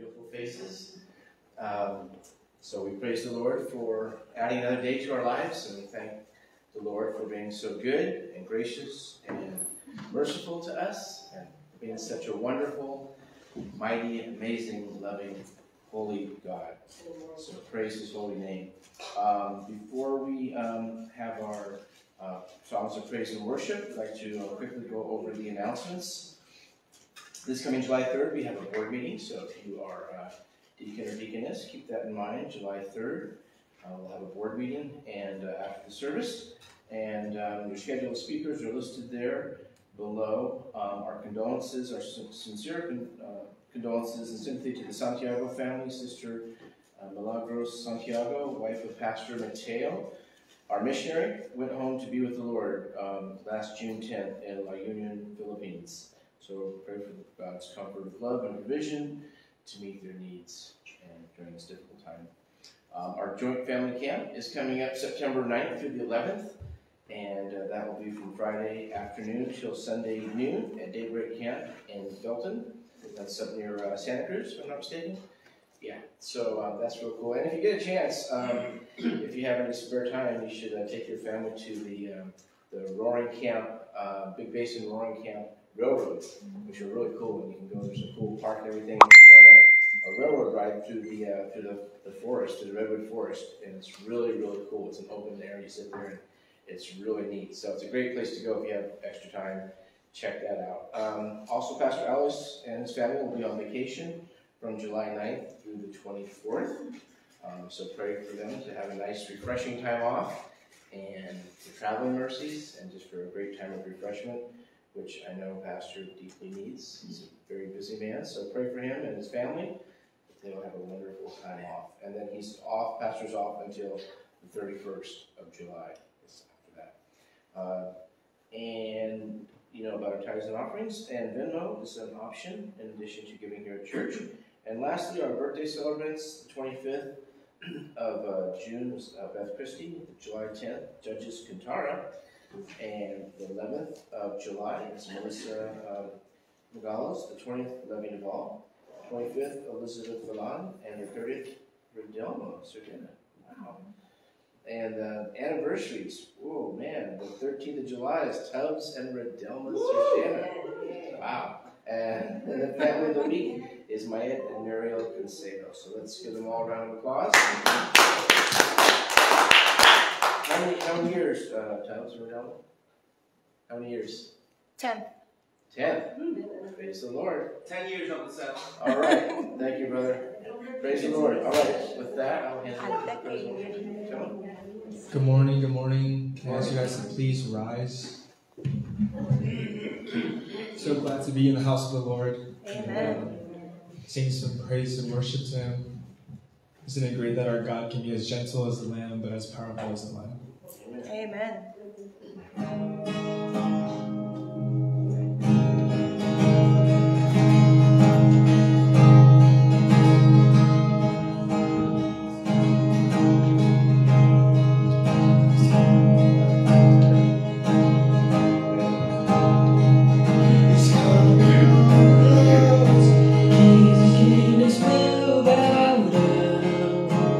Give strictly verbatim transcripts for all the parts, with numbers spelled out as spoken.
beautiful faces. Um, so we praise the Lord for adding another day to our lives, and we thank the Lord for being so good and gracious and merciful to us, and being such a wonderful, mighty, amazing, loving, holy God. So praise His holy name. Um, before we um, have our uh, songs of praise and worship, I'd like to uh, quickly go over the announcements. This coming July third, we have a board meeting, so if you are uh, deacon or deaconess, keep that in mind. July third, uh, we'll have a board meeting and uh, after the service. And um, your scheduled speakers are listed there below. Um, our condolences, our sincere con uh, condolences and sympathy to the Santiago family, Sister uh, Milagros Santiago, wife of Pastor Mateo. Our missionary went home to be with the Lord um, last June tenth in La Union, Philippines. So pray for God's comfort of love and provision to meet their needs and during this difficult time. Um, our joint family camp is coming up September ninth through the eleventh. And uh, that will be from Friday afternoon till Sunday noon at Daybreak Camp in Felton. That's up near uh, Santa Cruz, if I'm not mistaken. Yeah, so uh, that's real cool. And if you get a chance, um, if you have any spare time, you should uh, take your family to the um, the Roaring Camp, uh, Big Basin Roaring Camp Railroad, which are really cool. And you can go, there's a cool park and everything. You can go on a, a railroad ride through the uh, through the, the forest, through the redwood forest, and it's really, really cool. It's an open air. You sit there and it's really neat. So it's a great place to go if you have extra time. Check that out. Um, also, Pastor Alice and his family will be on vacation from July ninth through the twenty-fourth. Um, so pray for them to have a nice, refreshing time off, and for traveling mercies, and just for a great time of refreshment, which I know Pastor deeply needs. He's a very busy man, so pray for him and his family. They'll have a wonderful time off. And then he's off, Pastor's off until the thirty-first of July. Uh, and you know about our tithes and offerings, and Venmo is an option in addition to giving here at church. And lastly, our birthday celebrants, the twenty-fifth of uh, June is uh, Beth Christie, July tenth, Judges Kantara, and the eleventh of July is Melissa uh, Magalos, the twentieth, Levy Naval, twenty-fifth, Elizabeth Villan, and the thirtieth, Redelma Cerdena. Wow. And uh, anniversaries, oh man, the thirteenth of July is Tubbs and Redelma Cerdena. Wow. And, and the family of the week is Mayet and Muriel Concedo. So let's give them all a round of applause. How many, how many years, uh, Tubbs and Redelma? How many years? Ten. Ten. Praise the Lord. Ten years on the set. All right. Thank you, brother. Praise the Lord. All right. With that, I'll hand it over to the president. Come on. Good morning, good morning. Can I ask you guys to please rise? So glad to be in the house of the Lord. Amen. Sing some praise and worship to Him. Isn't it great that our God can be as gentle as the lamb, but as powerful as the lion? Amen.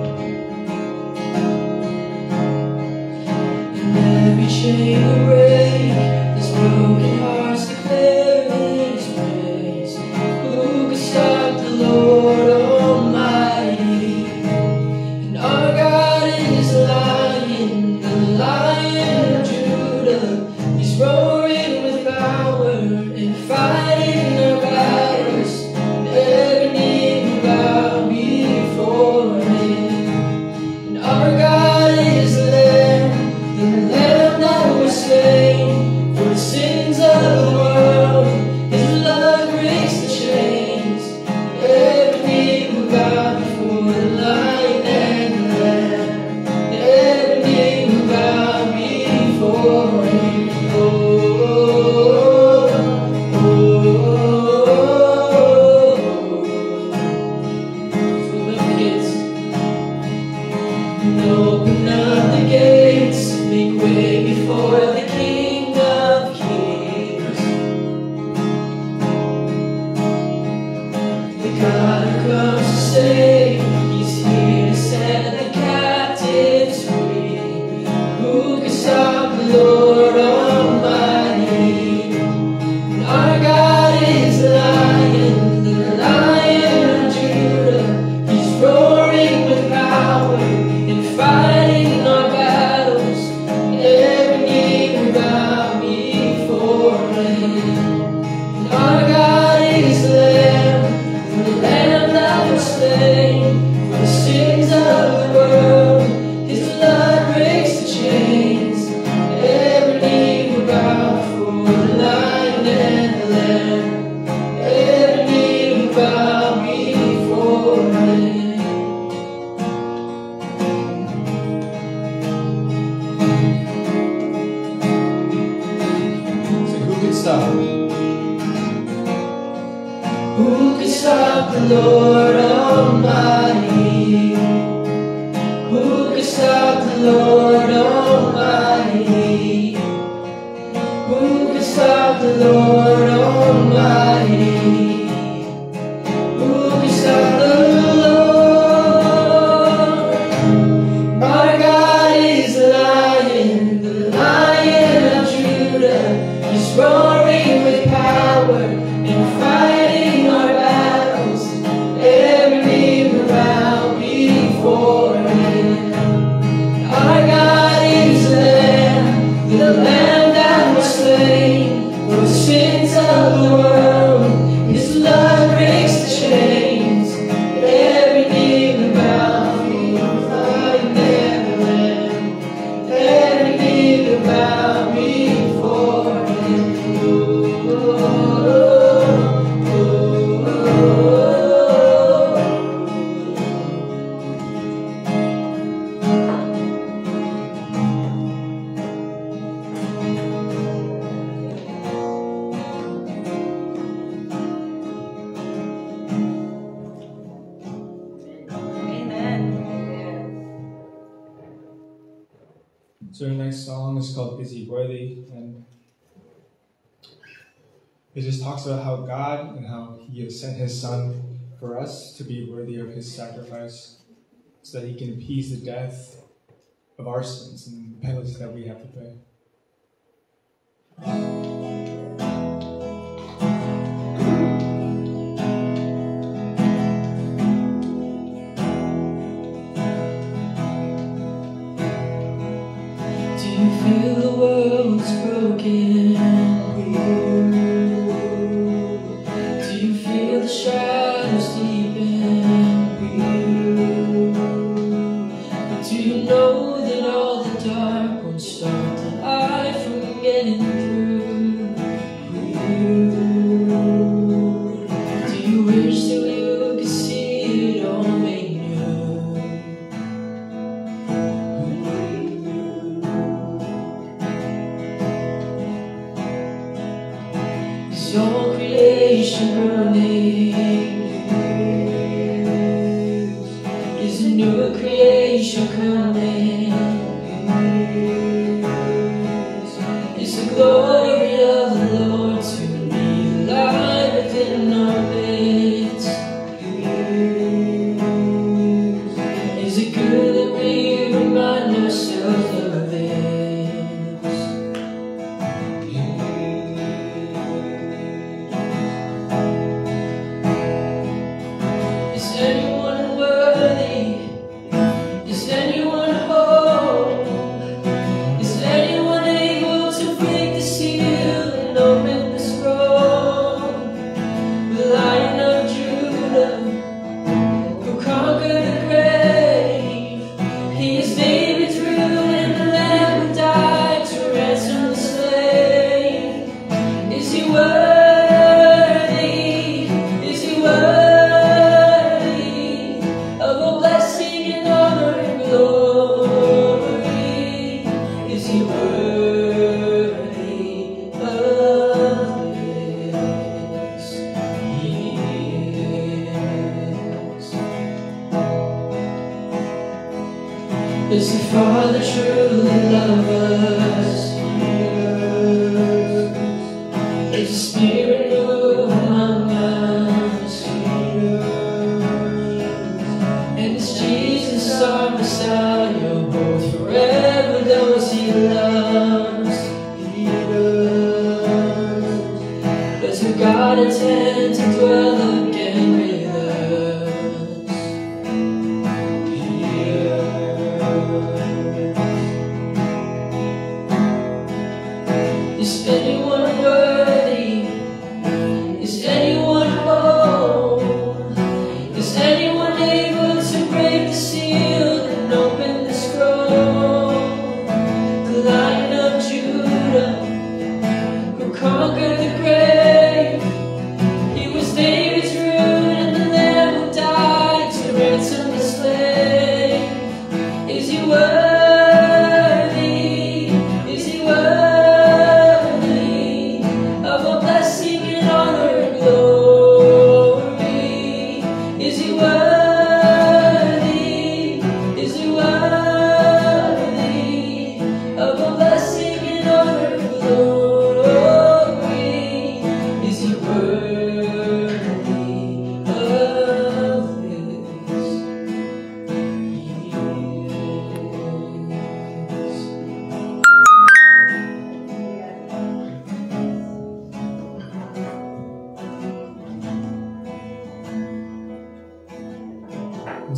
Shade of red. So our next song is called Is He Worthy? And it just talks about how God and how He has sent His Son for us to be worthy of His sacrifice so that He can appease the death of our sins and the penalty that we have to pay. Feel the world's broken. Do you feel the shadows deepen? But do you know that all the dark won't stop the light from getting through? Do you wish that you could see it all made new? Is your creation burning? Is a new creation coming? Is the glory of the Lord to be alive within our midst? Is it good that we remind ourselves of this? Is anyone worthy? Is anyone whole? Is anyone able to break the seal and open the scroll? The Lion of Judah, who conquered the grave, He is David's root and the Lamb who died to ransom the slave. Is He worthy? Is He worthy of all blessing and honor and glory? Is He worthy of this? He is. Does the Father truly love us? Does the Spirit move among us? And is Jesus our Messiah, both forever those He loves? Does the God intend to dwell again with us? Is anyone worthy?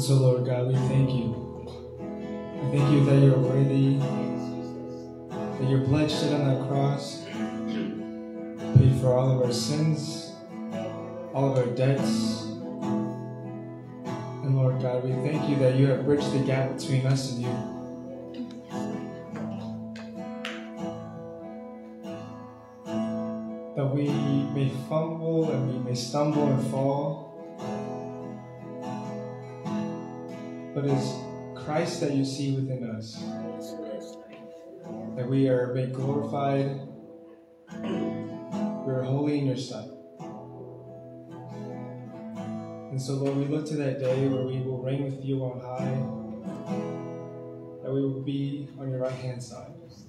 so, Lord God, we thank you. We thank you that you're worthy, that your blood shed on that cross paid for all of our sins, all of our debts. And Lord God, we thank you that you have bridged the gap between us and you. That we may fumble and we may stumble and fall, but it's Christ that you see within us. That we are made glorified, we are holy in your sight. And so, Lord, we look to that day where we will reign with you on high, that we will be on your right hand side.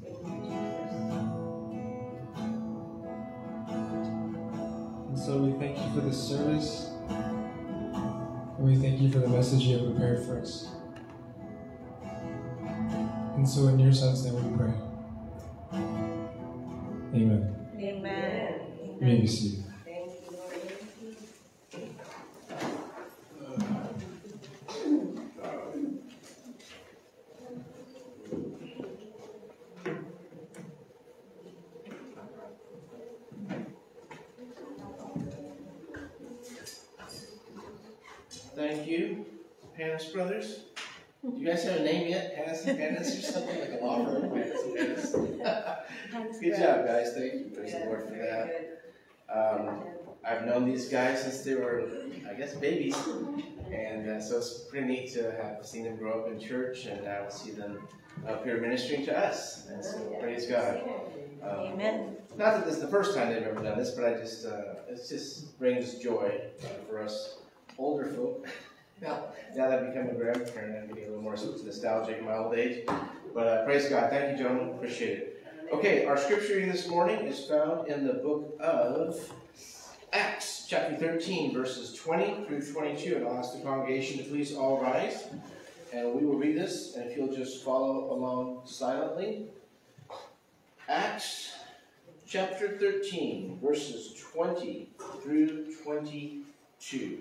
And so we thank you for this service, and we thank you for the message you have prepared for us. And so in your Son's name we pray. Amen. Amen. You may be seated. Thank you, Lord. Thank you, Panis Brothers. Do you guys have a name yet? Panis and Panis or something like a law firm? Panis and Panis. Good job, guys. Thank you. Praise the Lord for that. Um, I've known these guys since they were, I guess, babies. And uh, so it's pretty neat to have seen them grow up in church and now see them up here ministering to us. And so praise God. Um, Amen. Not that this is the first time they've ever done this, but I just, uh, it just brings joy uh, for us older folk. Now, now that I've become a grandparent, I'm getting a little more nostalgic in my old age. But uh, praise God. Thank you, gentlemen. Appreciate it. Okay, our scripture reading this morning is found in the book of Acts, chapter thirteen, verses twenty through twenty-two. And I'll ask the congregation to please all rise. And we will read this, and if you'll just follow along silently. Acts, chapter thirteen, verses twenty through twenty-two.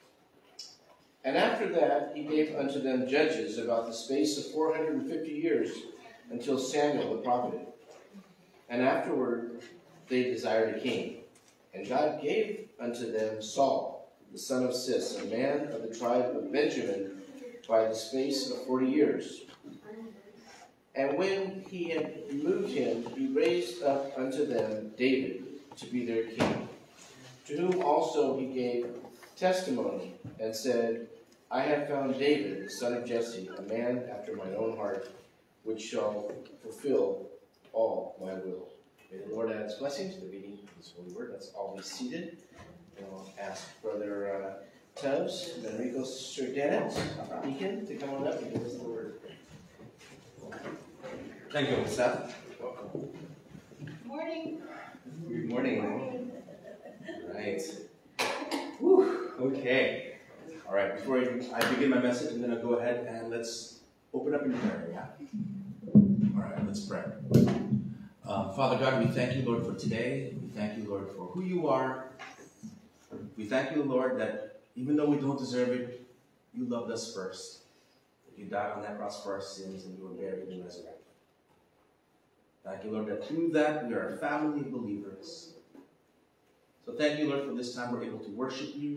And after that he gave unto them judges about the space of four hundred and fifty years, until Samuel the prophet. And afterward they desired a king. And God gave unto them Saul, the son of Cis, a man of the tribe of Benjamin, by the space of forty years. And when he had moved him, he raised up unto them David to be their king, to whom also he gave testimony, and said, I have found David, the son of Jesse, a man after mine own heart, which shall fulfill all my will. May the Lord add his blessings to the reading of his holy word. Let's all be seated. And I'll ask Brother uh, Tithes Manrico Cerdena, Deacon, to come on up and give us the word. Thank you, Seth. Welcome. Morning. Good morning. Right. Whew. Okay. All right. Before I begin my message, I'm going to go ahead and let's open up in prayer. Yeah. All right. Let's pray. Um, Father God, we thank you, Lord, for today. We thank you, Lord, for who you are. We thank you, Lord, that even though we don't deserve it, you loved us first. You died on that cross for our sins, and you were buried and resurrected. Thank you, Lord, that through that we are a family of believers. So thank you, Lord, for this time we're able to worship you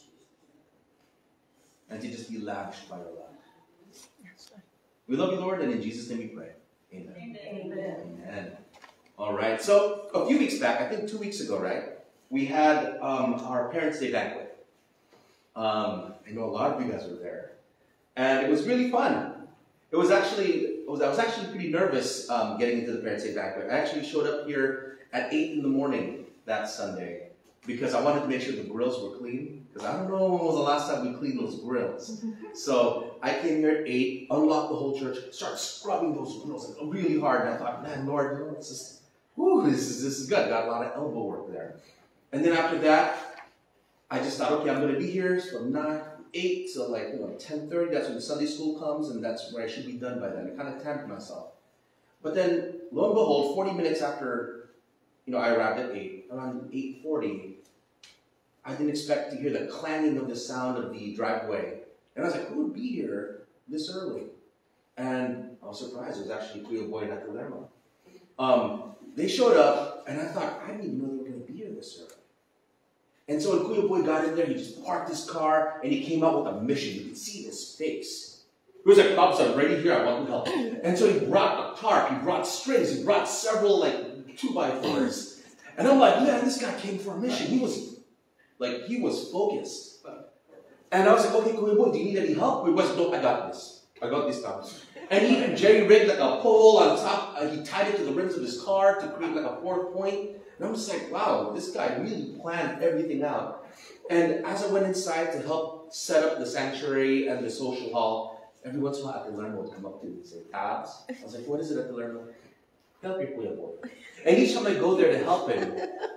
and to just be lavished by your love. We love you, Lord, and in Jesus' name we pray. Amen. Amen. Amen. All right. So a few weeks back, I think two weeks ago, right, we had um, our Parents' Day banquet. Um, I know a lot of you guys were there, and it was really fun. It was actually, it was, I was actually pretty nervous um, getting into the Parents' Day banquet. I actually showed up here at eight in the morning that Sunday because I wanted to make sure the grills were clean. Because I don't know when was the last time we cleaned those grills. So I came here at eight, unlocked the whole church, started scrubbing those grills really hard. And I thought, man, Lord, Lord this is, whew, this is this is good. Got a lot of elbow work there. And then after that, I just thought, okay, I'm going to be here from nine, eight to like, you know, ten thirty. That's when the Sunday school comes, and that's where I should be done by then. I kind of timed myself. But then, lo and behold, forty minutes after, you know, I arrived at eight, around eight forty, I didn't expect to hear the clanging of the sound of the driveway And I was like, who would be here this early? And I was surprised. It was actually Kuya Boy and Ate Lerma. Um, they showed up, and I thought, I didn't even know they were going to be here this early. And so when Kuya Boy got in there, he just parked his car, and he came out with a mission. You could see his face. He was like, Pops, I'm ready here. I want to help. And so he brought a tarp, he brought strings, he brought several, like, two-by-fours. And I'm like, man, this guy came for a mission. He was, like, he was focused. And I was like, okay, Kuya Boy, do you need any help? He was, no, I got this. I got this time. And he even jerry-rigged like a pole on top. Uh, he tied it to the rims of his car to create like a fourth point. And I'm just like, wow, this guy really planned everything out. And as I went inside to help set up the sanctuary and the social hall, every once in a while, Ate Lerma would come up to me and say, Tabs? I was like, what is it, Ate Lerma? Help your Kuya Boy. And each time I go there to help him,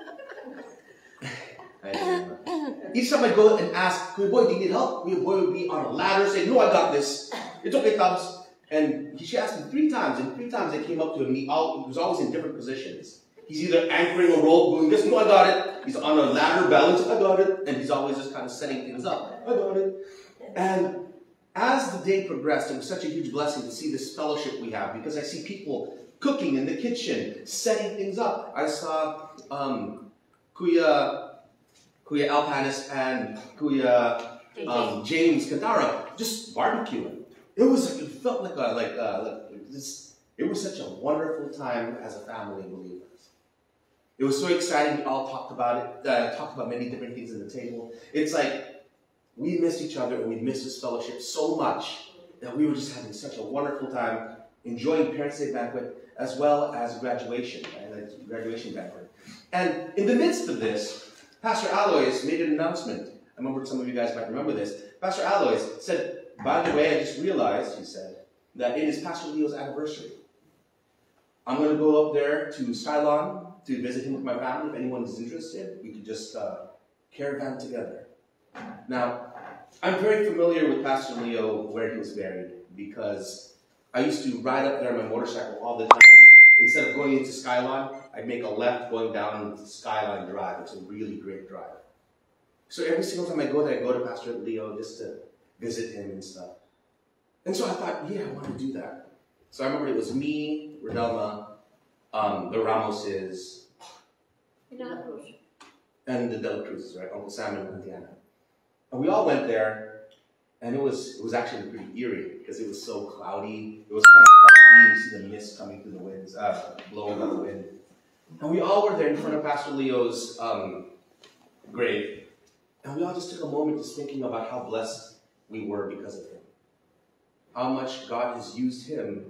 each time I go and ask, Kuya Boy, do you need help? Kuya Boy would be on a ladder saying, no, I got this. It's okay, Tabs. And she asked me three times, and three times I came up to him. He, all, he was always in different positions. He's either anchoring a rope, doing this, no, I got it. He's on a ladder balance, I got it. And he's always just kind of setting things up. I got it. And as the day progressed, it was such a huge blessing to see this fellowship we have, because I see people cooking in the kitchen, setting things up. I saw um, Kuya, Kuya Alpanis and Kuya um, James Kantara just barbecuing. It was, it felt like a, like, a, like this, it was such a wonderful time as a family of believers. It was so exciting. We all talked about it, uh, talked about many different things at the table. It's like we missed each other and we missed this fellowship so much that we were just having such a wonderful time enjoying Parents' Day banquet as well as graduation, and a graduation banquet. And in the midst of this, Pastor Alois made an announcement. I remember some of you guys might remember this. Pastor Alois said, by the way, I just realized, he said, that it is Pastor Leo's anniversary. I'm going to go up there to Skylon to visit him with my family. If anyone is interested, we could just uh, caravan together. Now, I'm very familiar with Pastor Leo where he was buried, because I used to ride up there on my motorcycle all the time. Instead of going into Skylon, I'd make a left going down to Skyline Drive. It's a really great drive. So every single time I go there, I go to Pastor Leo just to visit him and stuff. And so I thought, yeah, I want to do that. So I remember it was me, Rodelma, um, the Ramoses, and the Dela Cruzes, right? Uncle Sam and Auntie Anna. And we all went there, and it was it was actually pretty eerie because it was so cloudy. It was kind of cloudy. You see the mist coming through the winds, uh, blowing by the wind. And we all were there in front of Pastor Leo's um, grave, and we all just took a moment just thinking about how blessed we were because of him. How much God has used him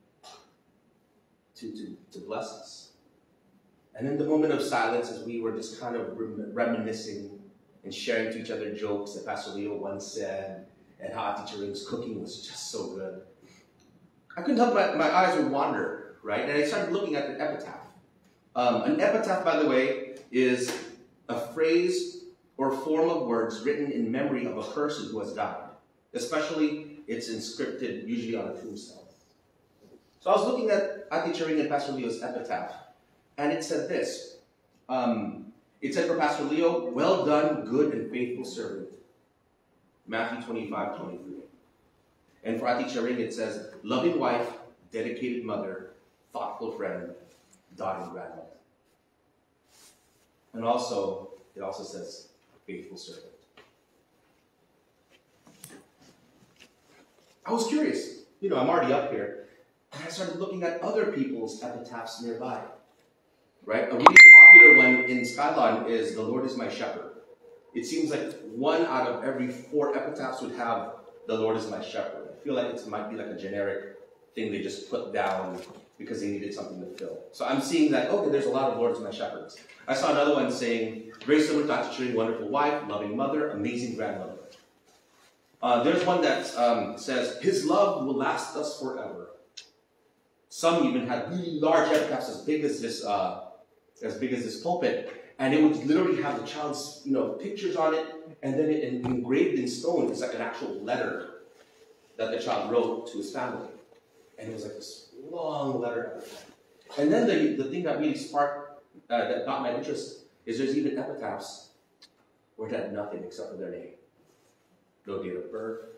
to, to, to bless us. And in the moment of silence, as we were just kind of rem reminiscing and sharing to each other jokes that Pastor Leo once said, and how Ate Charing's cooking was just so good, I couldn't help my, my eyes would wander, right? And I started looking at the epitaph. Um, an epitaph, by the way, is a phrase or form of words written in memory of a person who has died. Especially, it's inscripted usually on a tombstone. So I was looking at Ate Charing and Pastor Leo's epitaph, and it said this. Um, it said for Pastor Leo, well done, good and faithful servant. Matthew twenty-five, twenty-three. And for Ate Charing, it says, loving wife, dedicated mother, thoughtful friend, doting grandmother. And also, it also says, faithful servant. I was curious. You know, I'm already up here. And I started looking at other people's epitaphs nearby. Right? A really popular one in Skyline is, the Lord is my shepherd. It seems like one out of every four epitaphs would have, the Lord is my shepherd. I feel like it might be like a generic thing they just put down because they needed something to fill. So I'm seeing that, okay, there's a lot of Lord is my shepherds. I saw another one saying, very similar to Ate Charing, wonderful wife, loving mother, amazing grandmother. Uh, there's one that um, says, his love will last us forever. Some even had really large epitaphs as big as this, uh, as big as this pulpit, and it would literally have the child's, you know, pictures on it, and then it engraved in stone is like an actual letter that the child wrote to his family, and it was like this long letter. And then the the thing that really sparked, uh, that got my interest, is there's even epitaphs where it had nothing except for their name. No date of birth,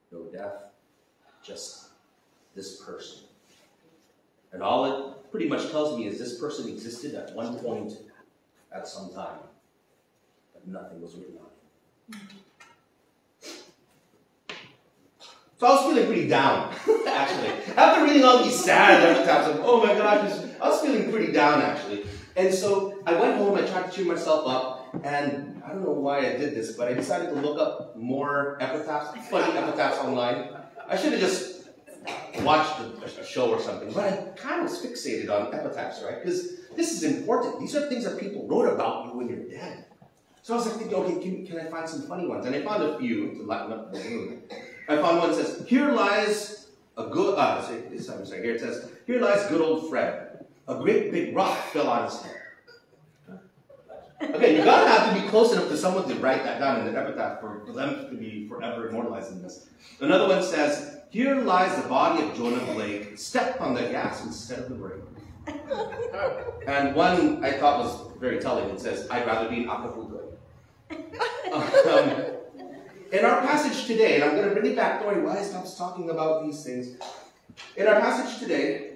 no death, just this person. And all it pretty much tells me is this person existed at one point at some time, but nothing was written on it. So I was feeling pretty down, actually. After reading all these sad epitaphs, of, oh my gosh, I was feeling pretty down, actually. And so I went home, I tried to cheer myself up, and I don't know why I did this, but I decided to look up more epitaphs, funny epitaphs online. I should have just watched a, a show or something, but I kind of was fixated on epitaphs, right? Because this is important. These are things that people wrote about you when you're dead. So I was like thinking, okay, can, can I find some funny ones? And I found a few to lighten up the mood. I found one that says, here lies a good, uh, sorry, I'm sorry, here it says, here lies good old Fred. A great big rock fell on his head. Okay, you're gonna have to be close enough to someone to write that down in the epitaph for them to be forever immortalized in this. Another one says, here lies the body of Jonah Blake, stepped on the gas instead of the brake. And one I thought was very telling. It says, I'd rather be in Acapulco. um, in our passage today, and I'm going to bring it back, Dory, why I stopped talking about these things. In our passage today,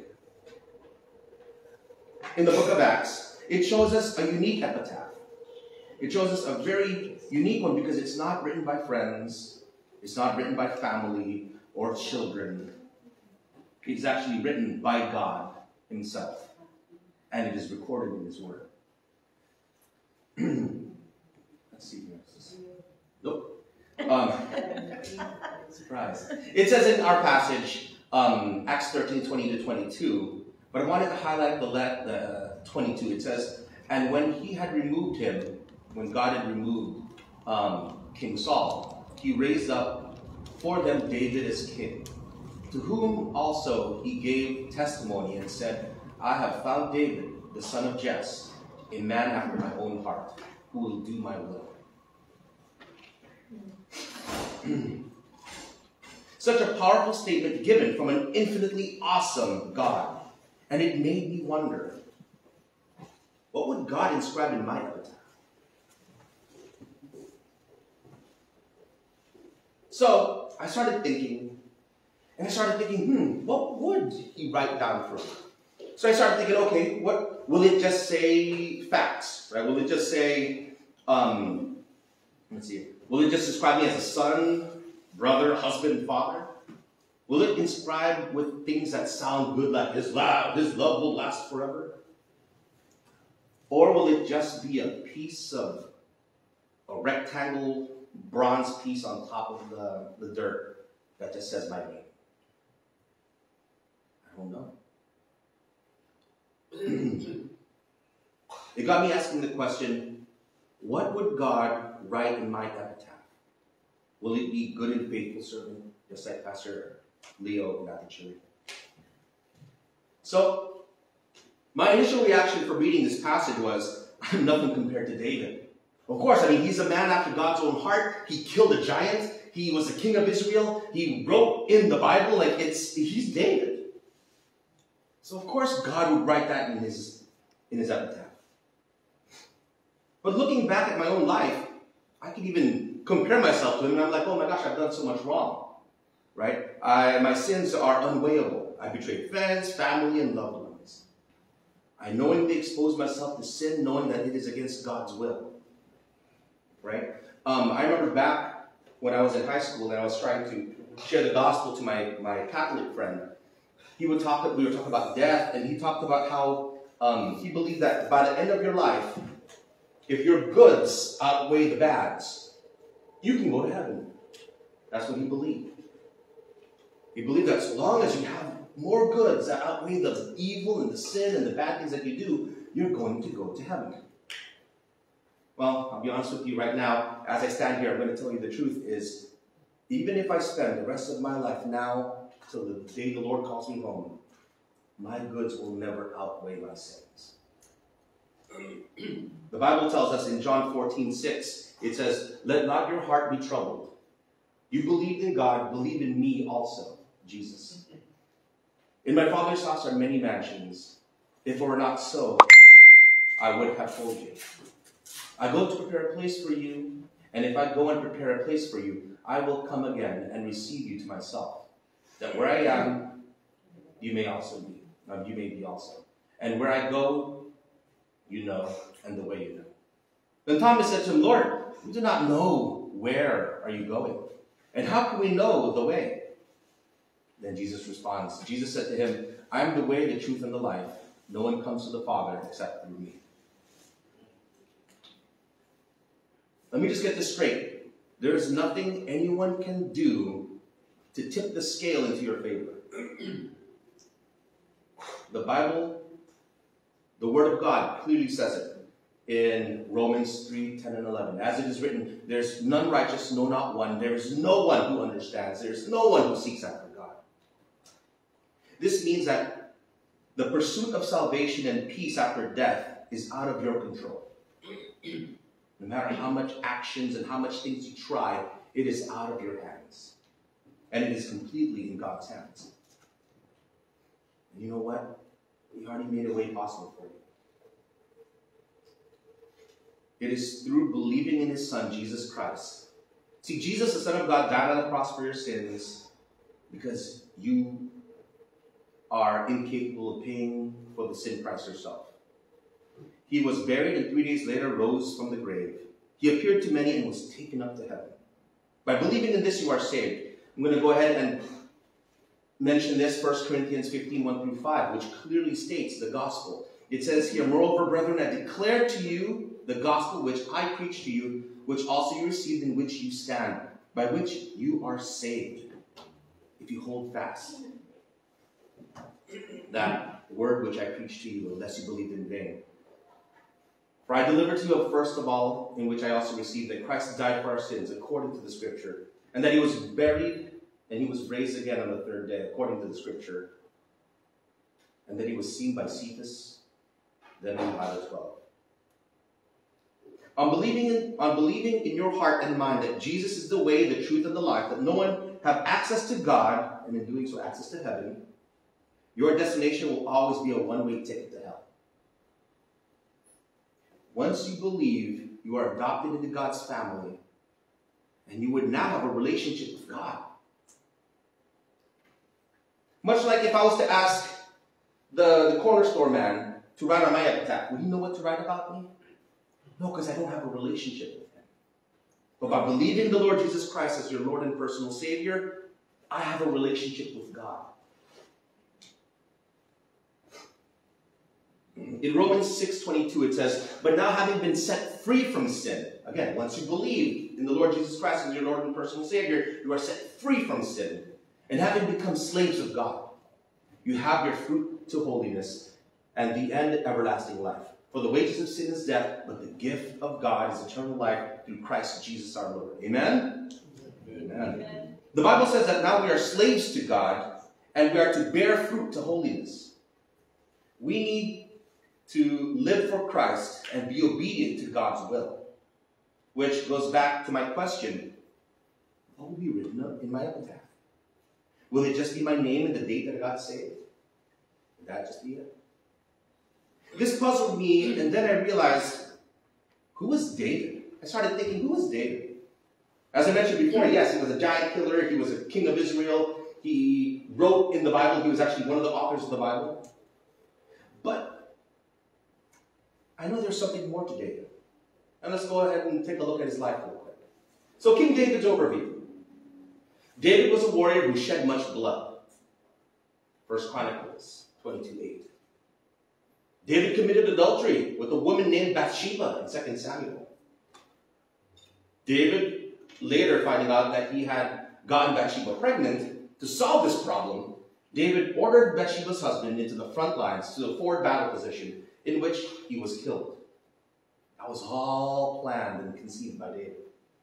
in the book of Acts, it shows us a unique epitaph. It shows us a very unique one because it's not written by friends, it's not written by family or children. It's actually written by God himself, and it is recorded in his word. Let's see here. Nope. Um, surprise. It says in our passage, um, Acts thirteen, twenty to twenty-two, but I wanted to highlight the, le- the twenty-two. It says, and when he had removed him, when God had removed um, King Saul, he raised up for them David as king, to whom also he gave testimony and said, I have found David, the son of Jesse, a man after my own heart, who will do my will. Such a powerful statement given from an infinitely awesome God. And it made me wonder, what would God inscribe in my epitaph? So I started thinking, and I started thinking, hmm, what would he write down for me? So I started thinking, okay, what will it just say facts, right? Will it just say, um, let's see, will it just describe me as a son, brother, husband, father? Will it inscribe with things that sound good, like his love, his love will last forever? Or will it just be a piece of a rectangle bronze piece on top of the, the dirt that just says my name? I don't know. It got me asking the question, what would God write in my epitaph? Will it be good and faithful servant, just like Pastor Leo got the church? So, my initial reaction for reading this passage was, I'm nothing compared to David. Of course, I mean, he's a man after God's own heart. He killed a giant. He was the king of Israel. He wrote in the Bible, like, it's he's David. So, of course, God would write that in his, in his epitaph. But looking back at my own life, I could even compare myself to him, and I'm like, oh my gosh, I've done so much wrong, right? I, my sins are unweighable. I betrayed friends, family, and loved ones. I knowingly exposed myself to sin, knowing that it is against God's will, right? Um, I remember back when I was in high school and I was trying to share the gospel to my, my Catholic friend. He would talk, we were talking about death, and he talked about how um, he believed that by the end of your life, if your goods outweigh the bads, you can go to heaven. That's what he believed. He believed that so long as you have more goods that outweigh the evil and the sin and the bad things that you do, you're going to go to heaven. Well, I'll be honest with you right now. As I stand here, I'm going to tell you the truth is, even if I spend the rest of my life now till the day the Lord calls me home, my goods will never outweigh my sins. The Bible tells us in John fourteen, six, it says, let not your heart be troubled. You believed in God, believe in me also, Jesus. In my Father's house are many mansions. If it were not so, I would have told you. I go to prepare a place for you, and if I go and prepare a place for you, I will come again and receive you to myself, that where I am, you may also be. Um, you may be also. And where I go, you know, and the way you know. Then Thomas said to him, Lord, we do not know where are you going, and how can we know the way? Then Jesus responds. Jesus said to him, I am the way, the truth, and the life. No one comes to the Father except through me. Let me just get this straight. There is nothing anyone can do to tip the scale into your favor. The Bible, the Word of God clearly says it in Romans three, ten, and eleven. As it is written, there's none righteous, no, not one. There is no one who understands. There is no one who seeks after God. This means that the pursuit of salvation and peace after death is out of your control. No matter how much actions and how much things you try, it is out of your hands. And it is completely in God's hands. And you know what? He already made a way possible for you. It is through believing in his Son, Jesus Christ. See, Jesus, the Son of God, died on the cross for your sins because you are incapable of paying for the sin price yourself. He was buried and three days later rose from the grave. He appeared to many and was taken up to heaven. By believing in this, you are saved. I'm going to go ahead and mention this, First Corinthians fifteen, one through five, which clearly states the gospel. It says here, moreover, brethren, I declare to you the gospel which I preach to you, which also you received, in which you stand, by which you are saved, if you hold fast that word which I preached to you, unless you believed in vain. For I delivered to you first of all, in which I also received, that Christ died for our sins, according to the Scripture, and that he was buried, and he was raised again on the third day, according to the Scripture, and that he was seen by Cephas, then by the twelve. On believing, in, on believing in your heart and mind that Jesus is the way, the truth, and the life, that no one have access to God, and in doing so access to heaven, your destination will always be a one-way ticket to hell. Once you believe, you are adopted into God's family, and you would now have a relationship with God. Much like if I was to ask the, the corner store man to write on my epitaph, would he know what to write about me? No, because I don't have a relationship with him. But by believing in the Lord Jesus Christ as your Lord and personal Savior, I have a relationship with God. In Romans six twenty-two it says, but now having been set free from sin, again, once you believe in the Lord Jesus Christ as your Lord and personal Savior, you are set free from sin. And having become slaves of God, you have your fruit to holiness and the end everlasting life. For the wages of sin is death, but the gift of God is eternal life through Christ Jesus our Lord. Amen? Amen. Amen. The Bible says that now we are slaves to God, and we are to bear fruit to holiness. We need to live for Christ and be obedient to God's will. Which goes back to my question, what will be written in my epitaph? Will it just be my name and the date that I got saved? Would that just be it? This puzzled me, and then I realized, who was David? I started thinking, who was David? As I mentioned before, yes, he was a giant killer. He was a king of Israel. He wrote in the Bible. He was actually one of the authors of the Bible. But I know there's something more to David. And let's go ahead and take a look at his life real quick. So King David's overview. David was a warrior who shed much blood. First Chronicles twenty-two eight. David committed adultery with a woman named Bathsheba in Second Samuel. David, later finding out that he had gotten Bathsheba pregnant, to solve this problem, David ordered Bathsheba's husband into the front lines to the forward battle position, in which he was killed. That was all planned and conceived by David.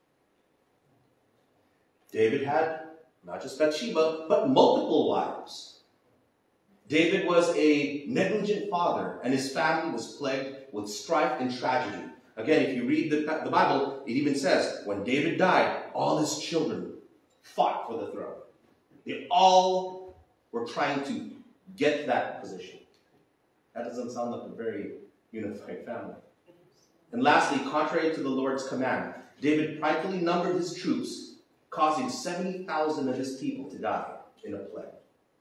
David had not just Bathsheba, but multiple wives. David was a negligent father, and his family was plagued with strife and tragedy. Again, if you read the, the Bible, it even says, when David died, all his children fought for the throne. They all were trying to get that position. That doesn't sound like a very unified family. And lastly, contrary to the Lord's command, David pridefully numbered his troops causing seventy thousand of his people to die in a plague.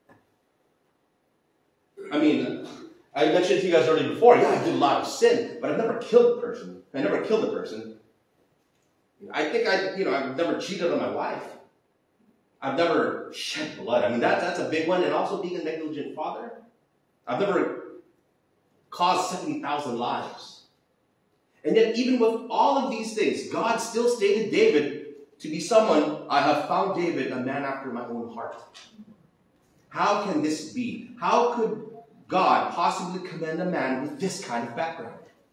I mean, I mentioned to you guys earlier before, yeah, I did a lot of sin, but I've never killed a person. I never killed a person. I think I, you know, I've never cheated on my wife. I've never shed blood. I mean, that, that's a big one. And also being a negligent father. I've never caused seventy thousand lives. And yet, even with all of these things, God still stated David to be someone, I have found David, a man after my own heart. How can this be? How could God possibly commend a man with this kind of background?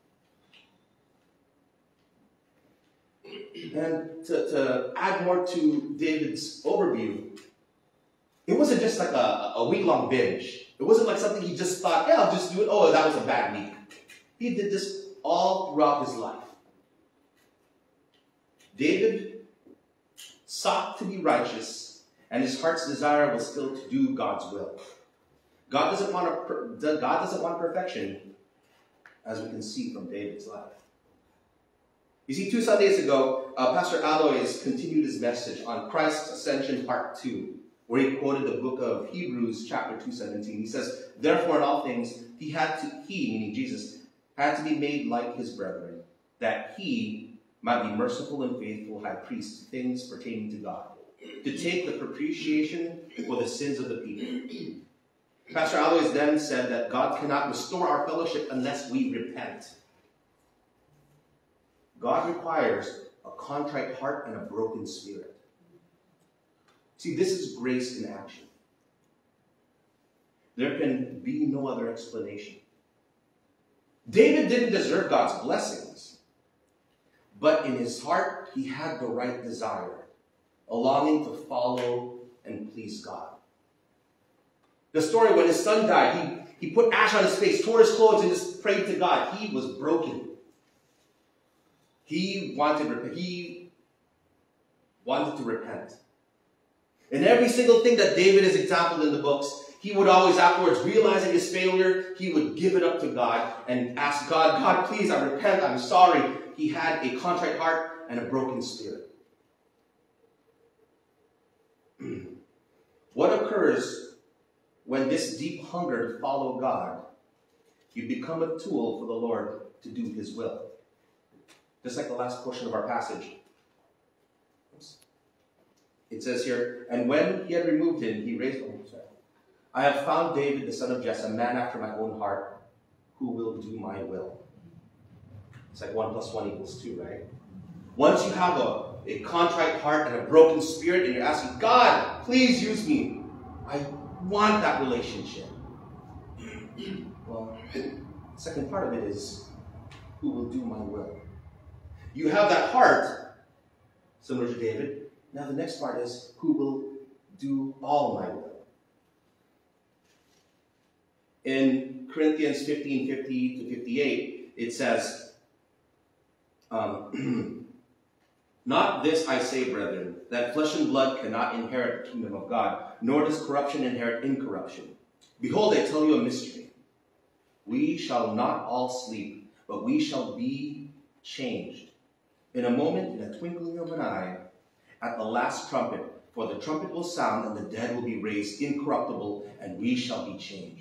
And to, to add more to David's overview, it wasn't just like a, a week-long binge. It wasn't like something he just thought, yeah, I'll just do it. Oh, that was a bad week. He did this all throughout his life. David sought to be righteous, and his heart's desire was still to do God's will. God doesn't want a, God doesn't want perfection, as we can see from David's life. You see, two Sundays ago, uh, Pastor Alois continued his message on Christ's Ascension Part two, where he quoted the book of Hebrews, chapter two seventeen. He says, therefore in all things, he had to, he, meaning Jesus, had to be made like his brethren, that he might be merciful and faithful high priest to things pertaining to God, to take the propitiation for the sins of the people. Pastor Alois then said that God cannot restore our fellowship unless we repent. God requires a contrite heart and a broken spirit. See, this is grace in action. There can be no other explanation. David didn't deserve God's blessings, but in his heart, he had the right desire, a longing to follow and please God. The story when his son died, he, he put ash on his face, tore his clothes, and just prayed to God. He was broken. He wanted, he wanted to repent. And every single thing that David is exampled in the books, he would always afterwards, realizing his failure, he would give it up to God and ask God, God, please, I repent, I'm sorry. He had a contrite heart and a broken spirit. What occurs when this deep hunger to follow God, you become a tool for the Lord to do his will? Just like the last portion of our passage. It says here, and when he had removed him, he raised him. I have found David, the son of Jesse, a man after my own heart, who will do my will. It's like one plus one equals two, right? Once you have a, a contrite heart and a broken spirit, and you're asking, God, please use me. I want that relationship. Well, the second part of it is, who will do my will? You have that heart, similar to David. Now the next part is, who will do all my will? In Corinthians fifteen, fifty to fifty-eight, it says, um, not this I say, brethren, that flesh and blood cannot inherit the kingdom of God, nor does corruption inherit incorruption. Behold, I tell you a mystery. We shall not all sleep, but we shall be changed. In a moment, in a twinkling of an eye, at the last trumpet, for the trumpet will sound, and the dead will be raised incorruptible, and we shall be changed.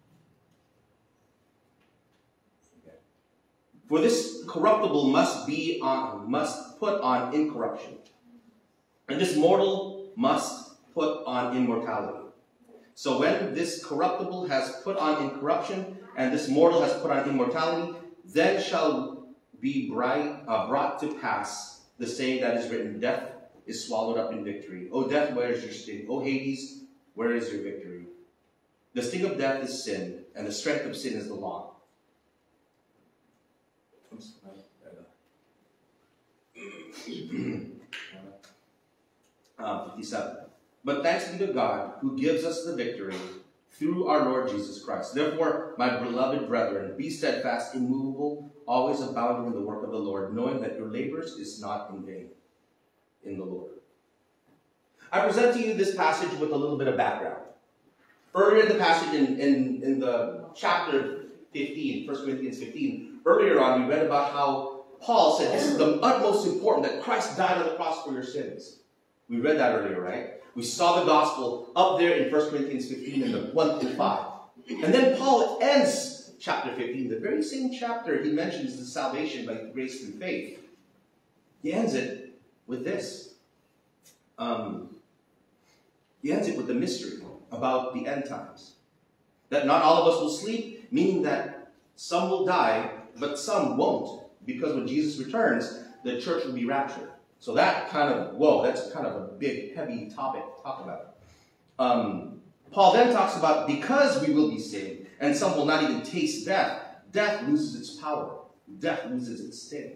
Okay. For this corruptible must be on, must put on incorruption, and this mortal must put on immortality. So when this corruptible has put on incorruption, and this mortal has put on immortality, then shall be bright, uh, brought to pass the saying that is written, death is swallowed up in victory. O death, where is your sting? O Hades, where is your victory? The sting of death is sin, and the strength of sin is the law. um, fifty-seven. But thanks be to God, who gives us the victory through our Lord Jesus Christ. Therefore, my beloved brethren, be steadfast, immovable, always abounding in the work of the Lord, knowing that your labors is not in vain in the Lord. I present to you this passage with a little bit of background. Earlier in the passage in, in, in the chapter fifteen, First Corinthians fifteen, earlier on we read about how Paul said this is the utmost important, that Christ died on the cross for your sins. We read that earlier, right? We saw the gospel up there in First Corinthians fifteen in the one through five. And then Paul ends chapter fifteen, the very same chapter he mentions the salvation by grace through faith. He ends it with this. Um, he ends it with the mystery about the end times. That not all of us will sleep, meaning that some will die, but some won't. Because when Jesus returns, the church will be raptured. So that kind of, whoa, that's kind of a big, heavy topic to talk about. Um, Paul then talks about because we will be saved, and some will not even taste death, death loses its power. Death loses its sting.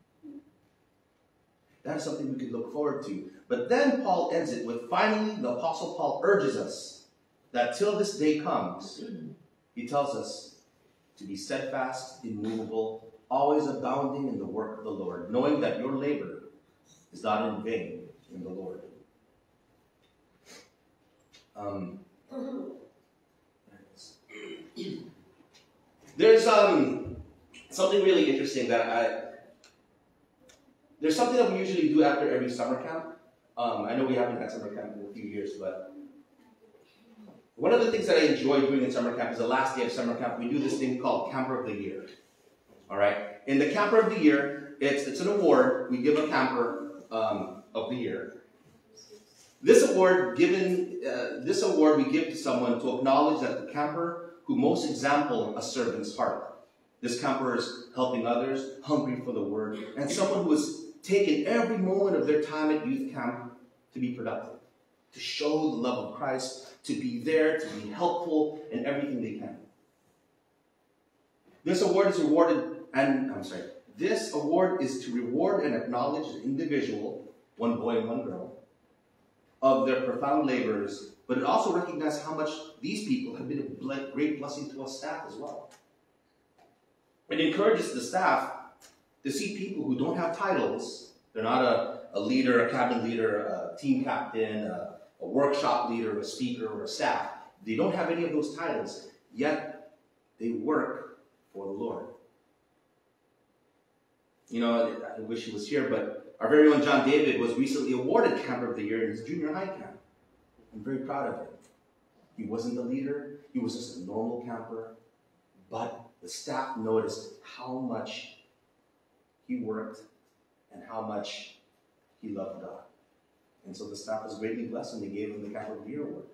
That is something we could look forward to. But then Paul ends it with, finally, the Apostle Paul urges us that till this day comes, he tells us to be steadfast, immovable, always abounding in the work of the Lord, knowing that your labor is not in vain in the Lord. Um, there's um, something really interesting that I, there's something that we usually do after every summer camp. Um, I know we haven't had summer camp in a few years, but one of the things that I enjoy doing in summer camp is the last day of summer camp, we do this thing called Camper of the Year. All right? In the Camper of the Year, it's, it's an award. We give a camper um, of the year. This award given, uh, this award we give to someone to acknowledge that the camper who most example a servant's heart. This camper is helping others, hungry for the word, and someone who has taken every moment of their time at youth camp to be productive, to show the love of Christ, to be there, to be helpful in everything they can. This award is rewarded, and I'm sorry, this award is to reward and acknowledge an individual, one boy and one girl, of their profound labors, but it also recognizes how much these people have been a great blessing to us staff as well. It encourages the staff to see people who don't have titles. They're not a, a leader, a cabin leader, a team captain, a, a workshop leader, a speaker, or a staff. They don't have any of those titles, yet they work for the Lord. You know, I wish he was here, but our very own John David was recently awarded Camper of the Year in his junior high camp. I'm very proud of him. He wasn't the leader. He was just a normal camper. But the staff noticed how much he worked and how much he loved God. And so the staff was greatly blessed and they gave him the Camper of the Year award.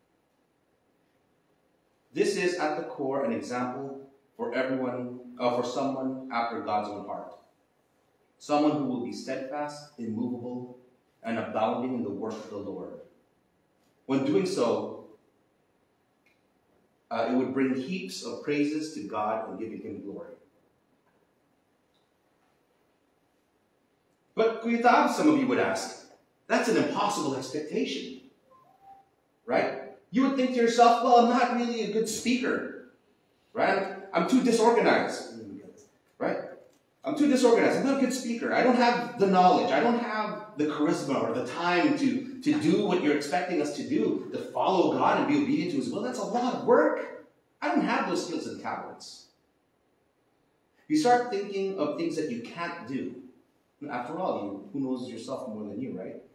This is at the core an example for everyone, uh, for someone after God's own heart. Someone who will be steadfast, immovable, and abounding in the work of the Lord. When doing so, uh, it would bring heaps of praises to God and giving him glory. But Kuya, some of you would ask, that's an impossible expectation, right? You would think to yourself, well, I'm not really a good speaker, right? I'm, I'm too disorganized, right? I'm too disorganized. I'm not a good speaker. I don't have the knowledge. I don't have the charisma or the time to, to do what you're expecting us to do, to follow God and be obedient to his will. That's a lot of work. I don't have those skills and talents. You start thinking of things that you can't do. After all, you, who knows yourself more than you, right?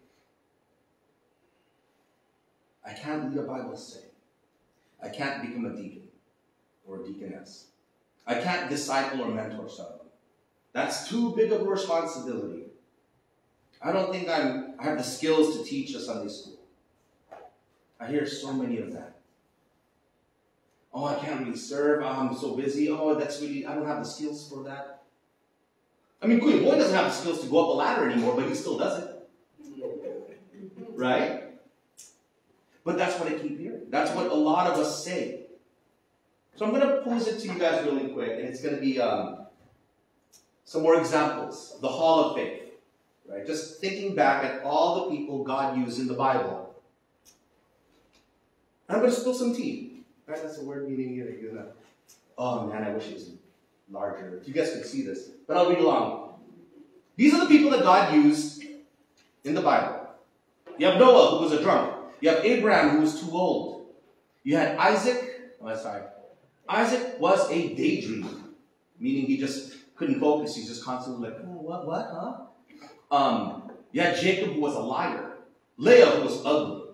I can't lead a Bible study. I can't become a deacon or a deaconess. I can't disciple or mentor someone. That's too big of a responsibility. I don't think I'm, I have the skills to teach a Sunday school. I hear so many of that. Oh, I can't really serve. Oh, I'm so busy. Oh, that's really, I don't have the skills for that. I mean, Kuya Boy doesn't have the skills to go up a ladder anymore, but he still does it. Right? But that's what I keep hearing. That's what a lot of us say. So I'm going to pose it to you guys really quick, and it's going to be um, some more examples of the Hall of Faith. Right? Just thinking back at all the people God used in the Bible. And I'm going to spill some tea. Right? That's a word meaning either. You know. Oh man, I wish it was larger. If you guys could see this. But I'll read along. These are the people that God used in the Bible. You have Noah, who was a drunk. You have Abraham, who was too old. You had Isaac. Oh, sorry. Isaac was a daydreamer, meaning he just couldn't focus. He's just constantly like, oh, what, what, huh? Um, you had Jacob, who was a liar. Leah, who was ugly.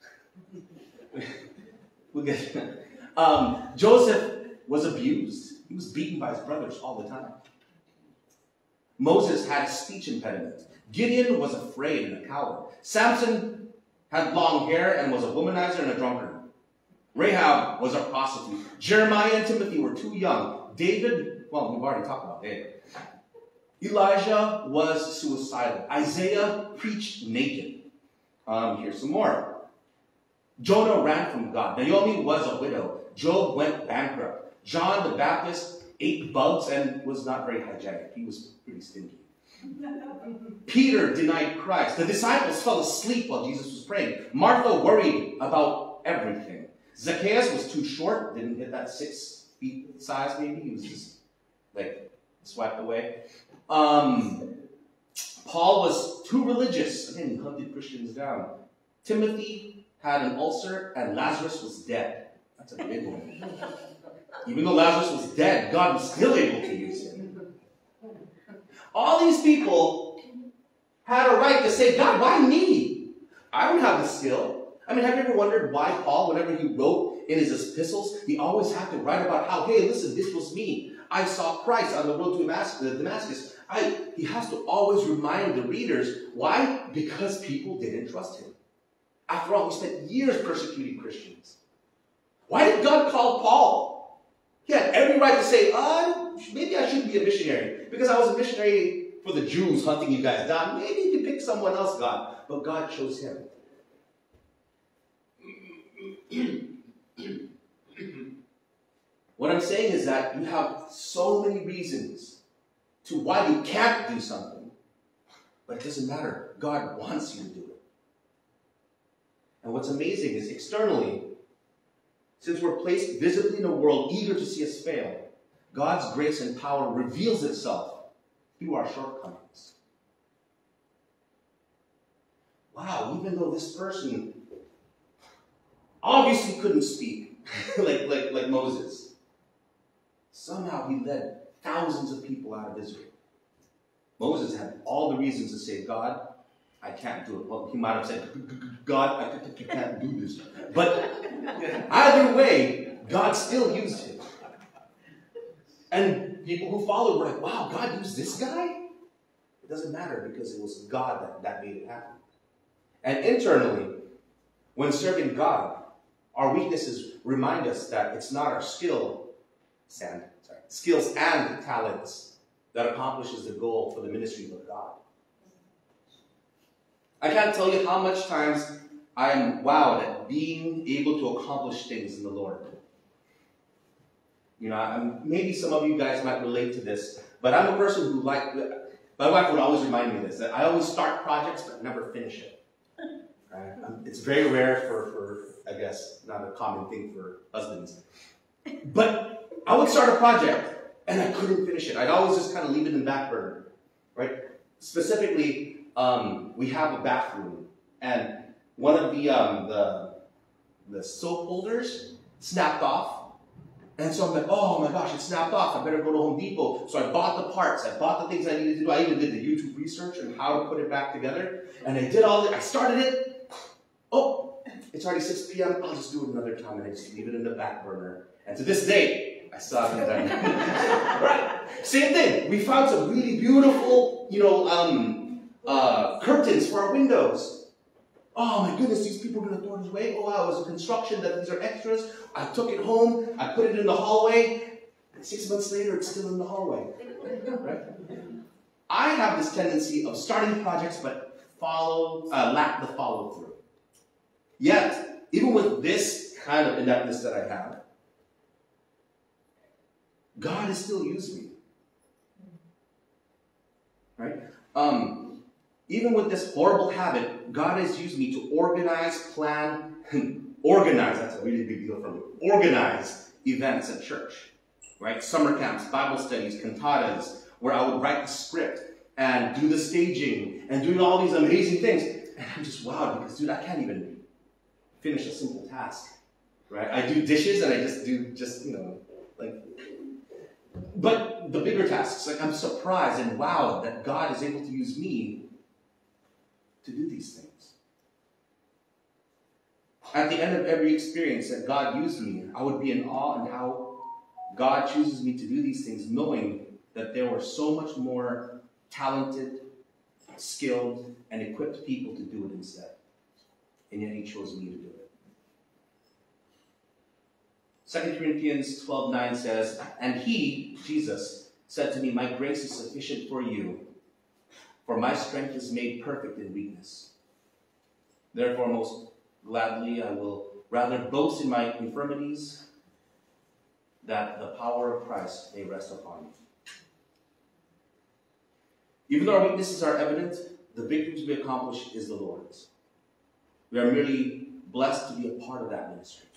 We'll get to that. Um, Joseph was abused. He was beaten by his brothers all the time. Moses had a speech impediment. Gideon was afraid and a coward. Samson had long hair and was a womanizer and a drunkard. Rahab was a prostitute. Jeremiah and Timothy were too young. David, well, we've already talked about David. Elijah was suicidal. Isaiah preached naked. Um, here's some more. Jonah ran from God. Naomi was a widow. Job went bankrupt. John the Baptist ate bugs and was not very hygienic. He was pretty stinky. Peter denied Christ. The disciples fell asleep while Jesus was praying. Martha worried about everything. Zacchaeus was too short, didn't hit that six feet size maybe. He was just like swiped away. Um, Paul was too religious. Again, he hunted Christians down. Timothy had an ulcer and Lazarus was dead. That's a big one. Even though Lazarus was dead, God was still able to use him. All these people had a right to say, God, why me? I don't have the skill. I mean, have you ever wondered why Paul, whenever he wrote in his epistles, he always had to write about how, hey, listen, this was me. I saw Christ on the road to Damascus. I, he has to always remind the readers. Why? Because people didn't trust him. After all, he spent years persecuting Christians. Why did God call Paul? He had every right to say, uh, maybe I shouldn't be a missionary. Because I was a missionary for the Jews hunting you guys down. Maybe you could pick someone else, God. But God chose him. What I'm saying is that you have so many reasons to why you can't do something, but it doesn't matter. God wants you to do it. And what's amazing is externally, since we're placed visibly in a world eager to see us fail, God's grace and power reveals itself through our shortcomings. Wow, even though this person obviously couldn't speak like, like, like Moses, somehow he led thousands of people out of Israel. Moses had all the reasons to say, God, I can't do it. Well, he might have said, God, I can't do this. But either way, God still used him. And people who followed were like, wow, God used this guy? It doesn't matter because it was God that, that made it happen. And internally, when serving God, our weaknesses remind us that it's not our skill, sand, sorry, skills and talents that accomplishes the goal for the ministry of God. I can't tell you how much times I am wowed at being able to accomplish things in the Lord. You know, I'm, maybe some of you guys might relate to this, but I'm a person who like, my wife would always remind me of this, that I always start projects but never finish it. Right? It's very rare for, for, I guess, not a common thing for husbands. But I would start a project and I couldn't finish it. I'd always just kind of leave it in the back burner, right? Specifically, um, we have a bathroom, and one of the, um, the the soap holders snapped off, and so I'm like, oh my gosh, it snapped off. I better go to Home Depot. So I bought the parts. I bought the things I needed to do. I even did the YouTube research on how to put it back together, and I did all that. I started it. Oh, it's already six p m I'll just do it another time, and I just leave it in the back burner. And to this day, I still haven't done it. Right? Same thing. We found some really beautiful, you know, um, uh, curtains for our windows. Oh my goodness, these people are going to throw this away. Oh wow, it was a construction that these are extras. I took it home. I put it in the hallway. Six months later, it's still in the hallway. Right? I have this tendency of starting projects but follow, uh, lack the follow through. Yet, even with this kind of ineptness that I have, God has still used me. Right? Um, even with this horrible habit, God has used me to organize, plan, organize, that's a really big deal for me, organize events at church. Right? Summer camps, Bible studies, cantatas, where I would write the script and do the staging and do all these amazing things. And I'm just wowed because, dude, I can't even finish a simple task. Right? I do dishes and I just do just, you know, like... But the bigger tasks, like I'm surprised and wowed that God is able to use me to do these things. At the end of every experience that God used me, I would be in awe in how God chooses me to do these things, knowing that there were so much more talented, skilled, and equipped people to do it instead. And yet he chose me to do it. Second Corinthians twelve nine says, "And he, Jesus, said to me, my grace is sufficient for you, for my strength is made perfect in weakness. Therefore, most gladly I will rather boast in my infirmities, that the power of Christ may rest upon me." Even though our weaknesses are evident, the victories we accomplish is the Lord's. We are merely blessed to be a part of that ministry.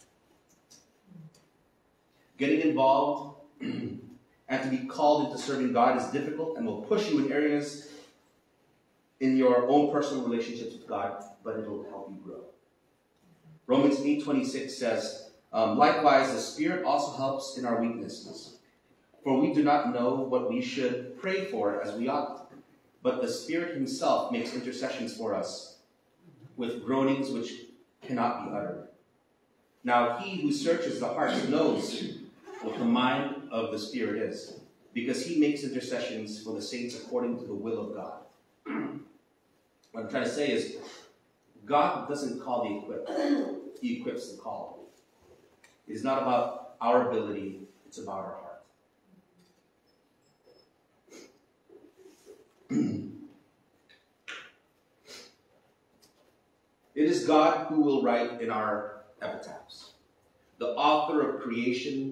Getting involved and to be called into serving God is difficult and will push you in areas in your own personal relationships with God, but it'll help you grow. Romans eight twenty-six says, um, "Likewise, the Spirit also helps in our weaknesses. For we do not know what we should pray for as we ought, but the Spirit himself makes intercessions for us with groanings which cannot be uttered. Now he who searches the hearts knows what the mind of the Spirit is, because he makes intercessions for the saints according to the will of God." What I'm trying to say is, God doesn't call the equipped. He equips the called. It is not about our ability, it's about our heart. It is God who will write in our epitaphs. The author of creation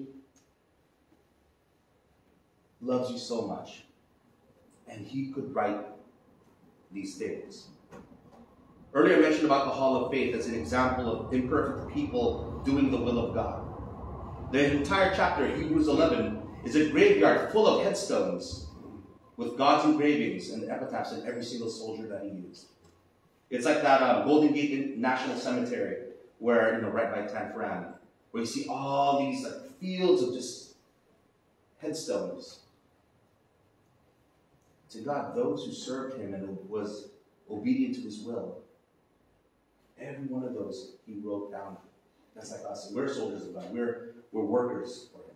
loves you so much, and he could write these things. Earlier I mentioned about the Hall of Faith as an example of imperfect people doing the will of God. The entire chapter, Hebrews eleven, is a graveyard full of headstones with God's engravings and epitaphs in every single soldier that he used. It's like that um, Golden Gate National Cemetery, where, you know, right by Tan Fran, where you see all these like, fields of just headstones. To God, those who served him and was obedient to his will, every one of those he wrote down. That's like us. We're soldiers of God. We're, we're workers for him.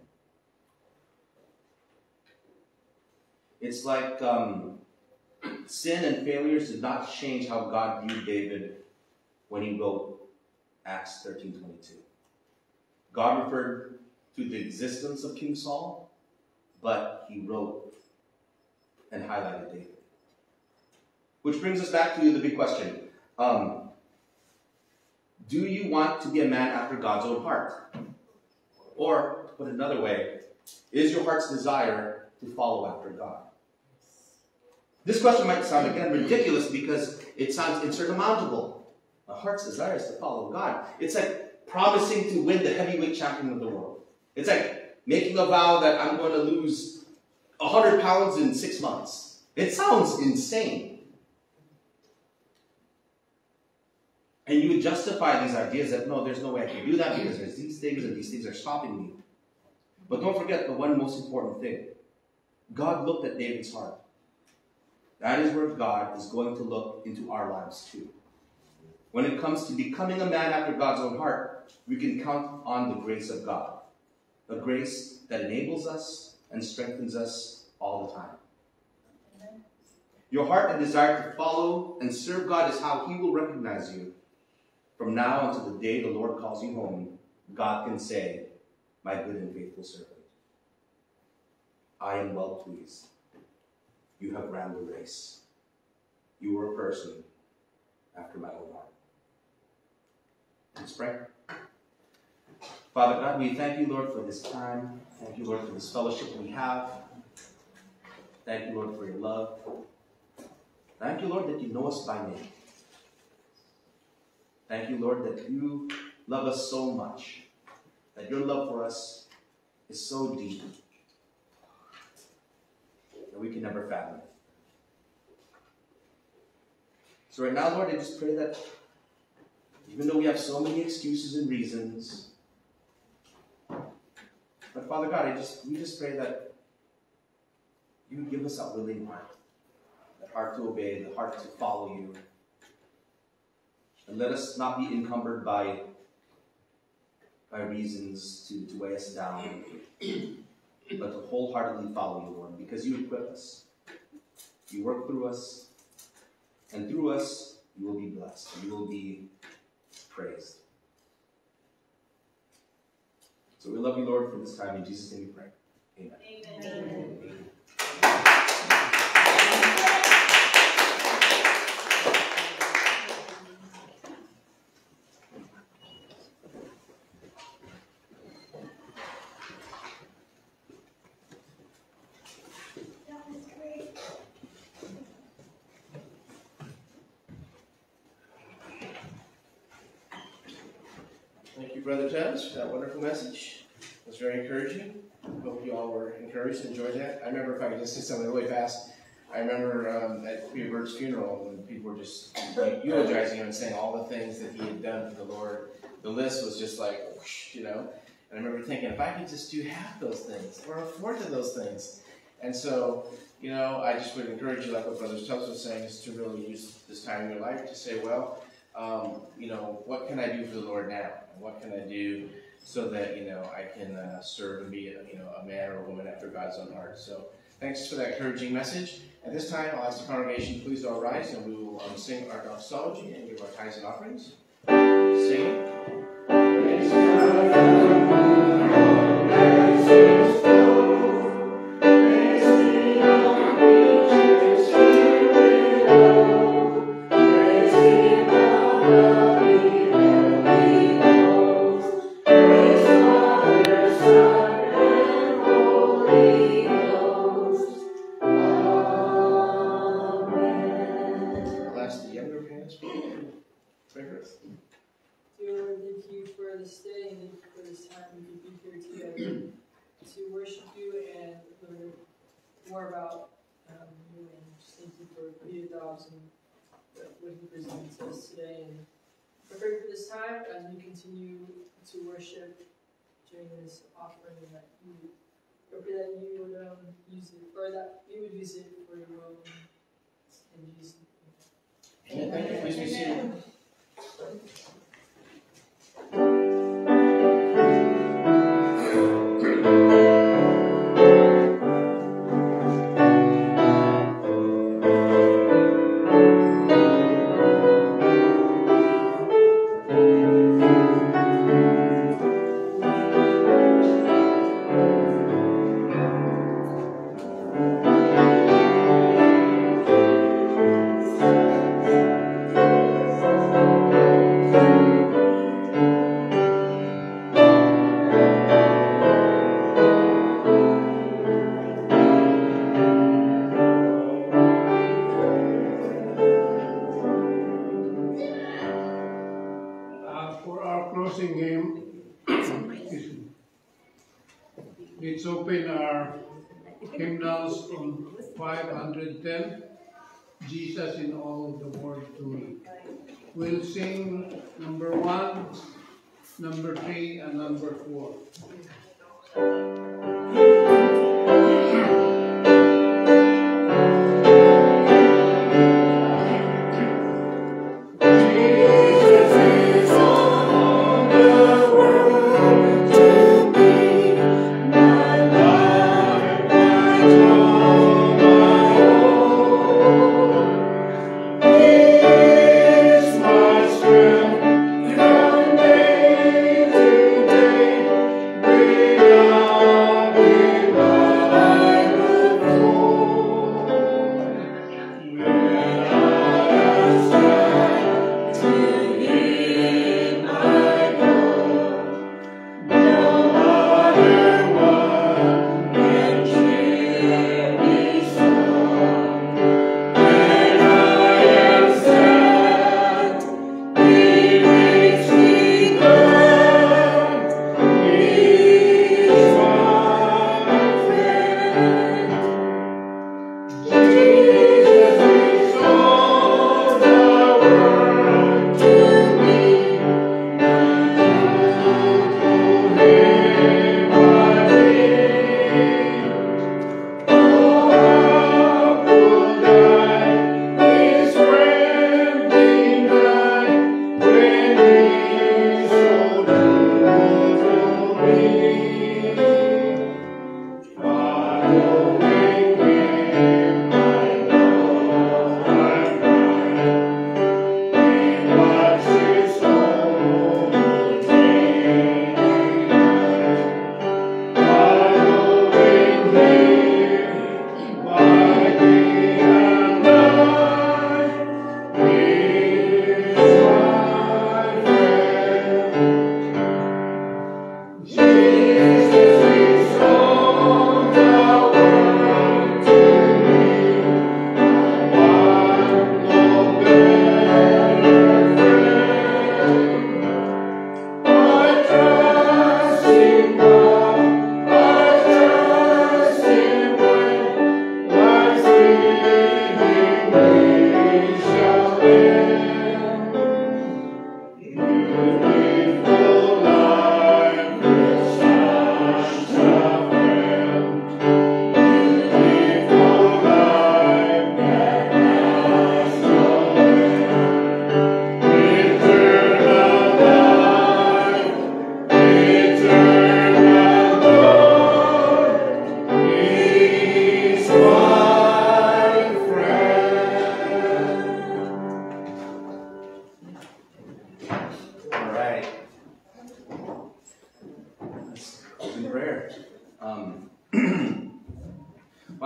It's like um, sin and failures did not change how God viewed David when he wrote Acts thirteen twenty-two. God referred to the existence of King Saul, but he wrote and highlighted David. Which brings us back to the big question. Um, do you want to be a man after God's own heart? Or, to put it another way, is your heart's desire to follow after God? This question might sound, again, ridiculous because it sounds insurmountable. A heart's desire is to follow God. It's like promising to win the heavyweight champion of the world. It's like making a vow that I'm going to lose one hundred pounds in six months. It sounds insane. And you would justify these ideas that, no, there's no way I can do that because there's these things and these things are stopping me. But don't forget the one most important thing. God looked at David's heart. That is where God is going to look into our lives too. When it comes to becoming a man after God's own heart, we can count on the grace of God. A grace that enables us and strengthens us all the time. Amen. Your heart and desire to follow and serve God is how he will recognize you. From now until the day the Lord calls you home, God can say, "My good and faithful servant, I am well pleased. You have ran the race. You were a person after my own heart." Let's pray. Father God, we thank you, Lord, for this time. Thank you, Lord, for this fellowship we have. Thank you, Lord, for your love. Thank you, Lord, that you know us by name. Thank you, Lord, that you love us so much, that your love for us is so deep that we can never fathom it. So right now, Lord, I just pray that even though we have so many excuses and reasons, but Father God, I just we just pray that you give us that willing heart, that heart to obey, the heart to follow you. And let us not be encumbered by by reasons to, to weigh us down, but to wholeheartedly follow you, Lord, because you equip us. You work through us, and through us, you will be blessed, and you will be praised. So we love you, Lord, for this time. In Jesus' name we pray. Amen. Amen. Amen. Thank you, Brother Tubbs, for that wonderful message. It was very encouraging. Hope you all were encouraged and enjoyed that. I remember, if I could just say something really fast, I remember um, at Peter Bird's funeral when people were just eulogizing him and saying all the things that he had done for the Lord. The list was just like, whoosh, you know. And I remember thinking, if I could just do half those things or a fourth of those things. And so, you know, I just would encourage you, like what Brother Tubbs was saying, is to really use this time in your life to say, well, um, you know, what can I do for the Lord now? And what can I do so that, you know, I can uh, serve and be, a, you know, a man or a woman after God's own heart. So thanks for that encouraging message. At this time, I'll ask the congregation to please all rise, and we will um, sing our doxology and give our tithes and offerings. Sing. Praise God. More about um, you, and just thank you for Epitaphs and what he presents us today. And I pray for this time as we continue to worship during this offering, and that you, I pray that you would um, use it, or that you would use it for your will. In Jesus' name. Thank you. Please be seated. Let's open our hymnals on five hundred ten, Jesus in all the world to me. We'll sing number one, number three, and number four. Bring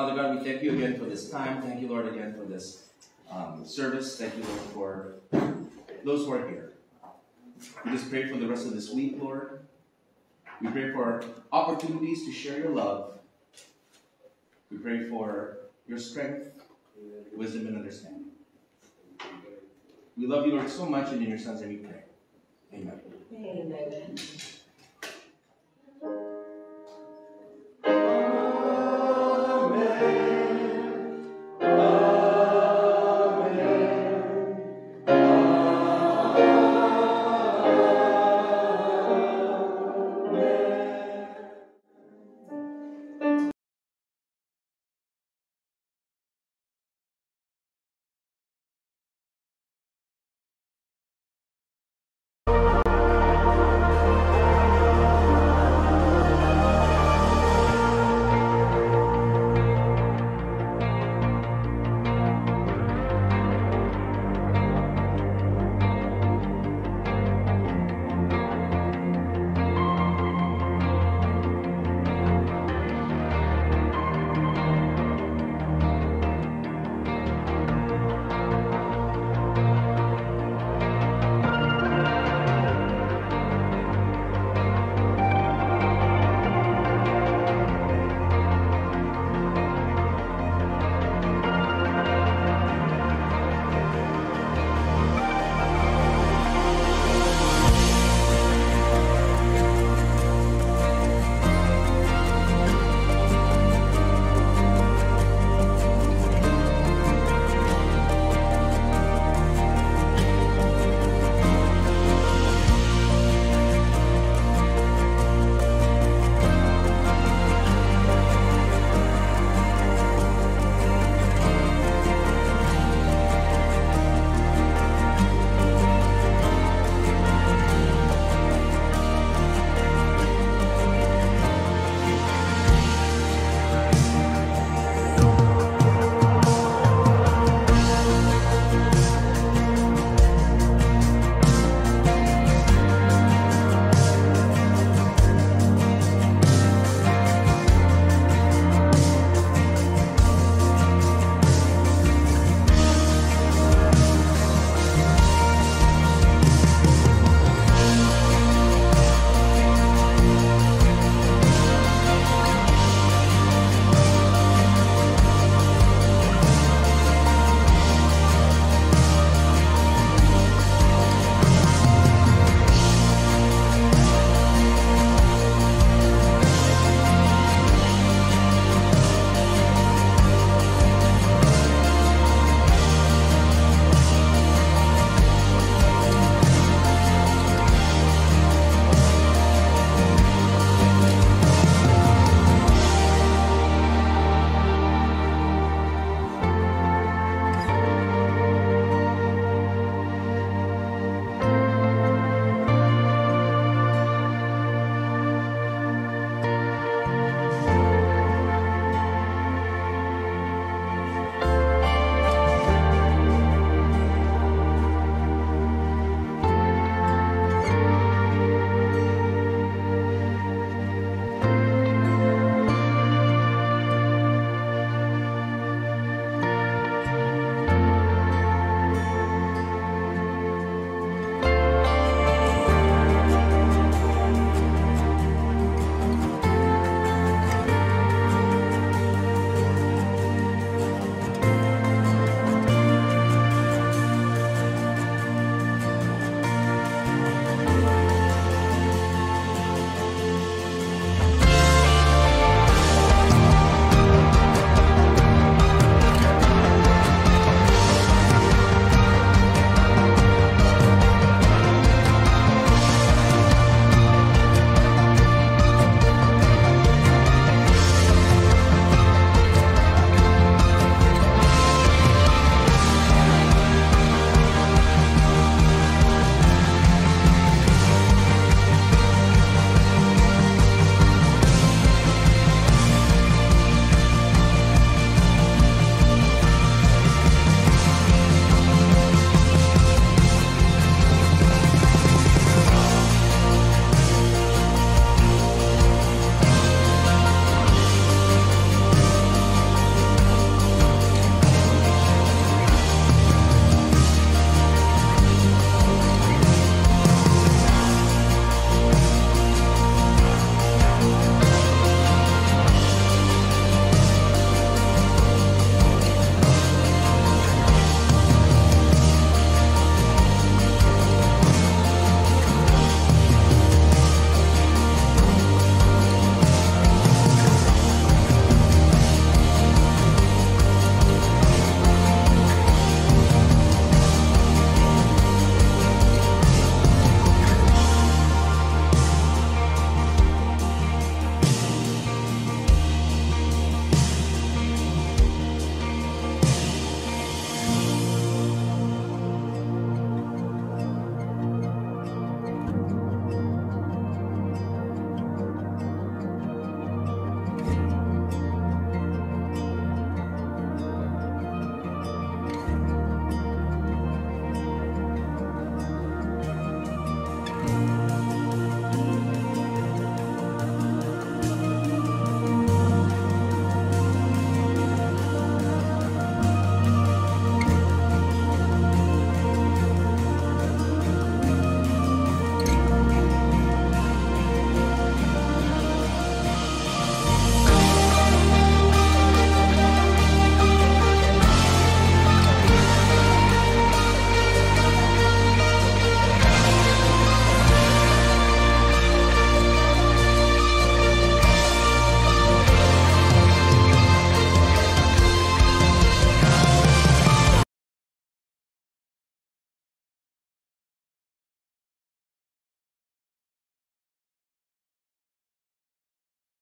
Father God, we thank you again for this time. Thank you, Lord, again for this um, service. Thank you, Lord, for those who are here. We just pray for the rest of this week, Lord. We pray for opportunities to share your love. We pray for your strength, wisdom, and understanding. We love you, Lord, so much, and in your Son's name we pray. Amen. Amen.